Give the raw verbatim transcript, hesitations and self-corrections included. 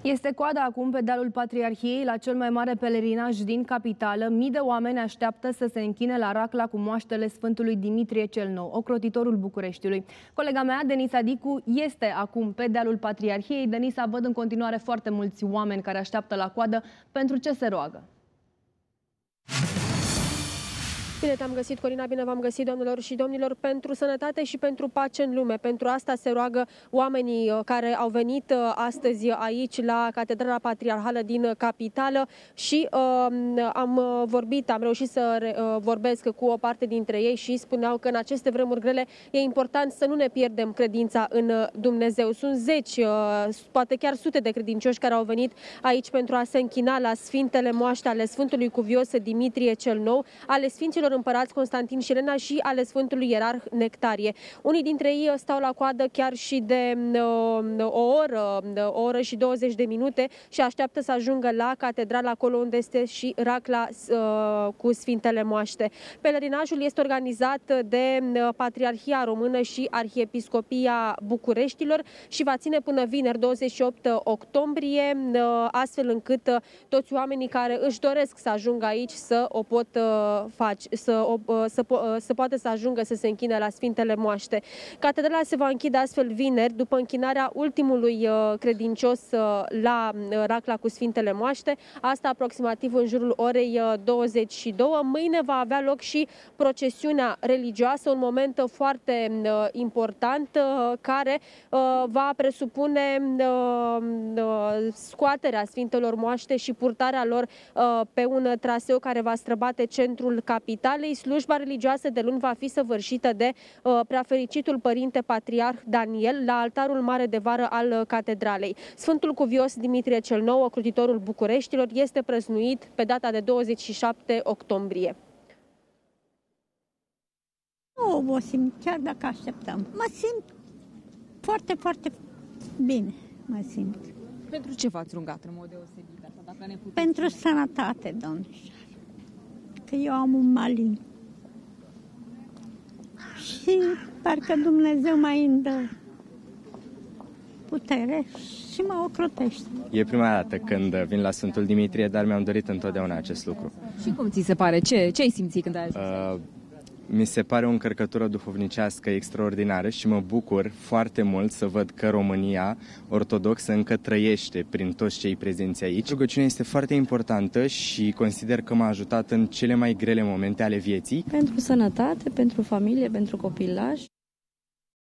Este coada acum pe dealul Patriarhiei la cel mai mare pelerinaj din capitală. Mii de oameni așteaptă să se închine la racla cu moaștele Sfântului Dimitrie cel Nou, ocrotitorul Bucureștiului. Colega mea, Denisa Dicu, este acum pe dealul Patriarhiei. Denisa, văd în continuare foarte mulți oameni care așteaptă la coadă. Pentru ce se roagă? Bine te-am găsit, Corina, bine v-am găsit, doamnelor și domnilor, pentru sănătate și pentru pace în lume. Pentru asta se roagă oamenii care au venit astăzi aici la Catedrala Patriarhală din capitală și uh, am vorbit, am reușit să uh, vorbesc cu o parte dintre ei și spuneau că în aceste vremuri grele e important să nu ne pierdem credința în Dumnezeu. Sunt zeci, uh, poate chiar sute de credincioși care au venit aici pentru a se închina la Sfintele Moaște ale Sfântului Cuvios Dimitrie cel Nou, ale Sfinților Împărați Constantin și Elena și ale Sfântului Ierarh Nectarie. Unii dintre ei stau la coadă chiar și de uh, o oră, o oră și douăzeci de minute și așteaptă să ajungă la catedrală, acolo unde este și racla uh, cu Sfintele Moaște. Pelerinajul este organizat de Patriarhia Română și Arhiepiscopia Bucureștilor și va ține până vineri, douăzeci și opt octombrie, uh, astfel încât toți oamenii care își doresc să ajungă aici să o pot uh, face. Să, să, să poată să ajungă să se închine la Sfintele Moaște. Catedrala se va închide astfel vineri, după închinarea ultimului credincios la racla cu Sfintele Moaște, asta aproximativ în jurul orei douăzeci și două. Mâine va avea loc și procesiunea religioasă, un moment foarte important care va presupune scoaterea Sfintelor Moaște și purtarea lor pe un traseu care va străbate centrul capitalei. Slujba religioasă de luni va fi săvârșită de uh, preafericitul Părinte Patriarh Daniel la altarul mare de vară al catedralei. Sfântul Cuvios Dimitrie cel Nou, ocrotitorul Bucureștilor, este prăznuit pe data de douăzeci și șapte octombrie. Nu obosim, chiar dacă așteptăm. Mă simt foarte, foarte bine, mă simt. Pentru ce v-ați rugat în mod deosebit? Asta, dacă ne puteți Pentru spune? sănătate, domnișoară. Că eu am un malin. Și parcă Dumnezeu mai îmi dă putere și mă ocrotește. E prima dată când vin la Sfântul Dimitrie, dar mi-am dorit întotdeauna acest lucru. Și cum ți se pare? Ce, ce ai simțit când ai ajuns? Uh, mi se pare o încărcătură duhovnicească extraordinară și mă bucur foarte mult să văd că România ortodoxă încă trăiește prin toți cei prezenți aici. Rugăciunea este foarte importantă și consider că m-a ajutat în cele mai grele momente ale vieții. Pentru sănătate, pentru familie, pentru copilaj.